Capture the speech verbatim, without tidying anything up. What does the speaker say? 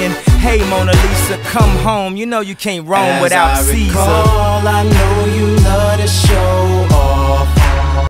singing, hey Mona Lisa, come home. You know you can't roam As without I Caesar. recall, I know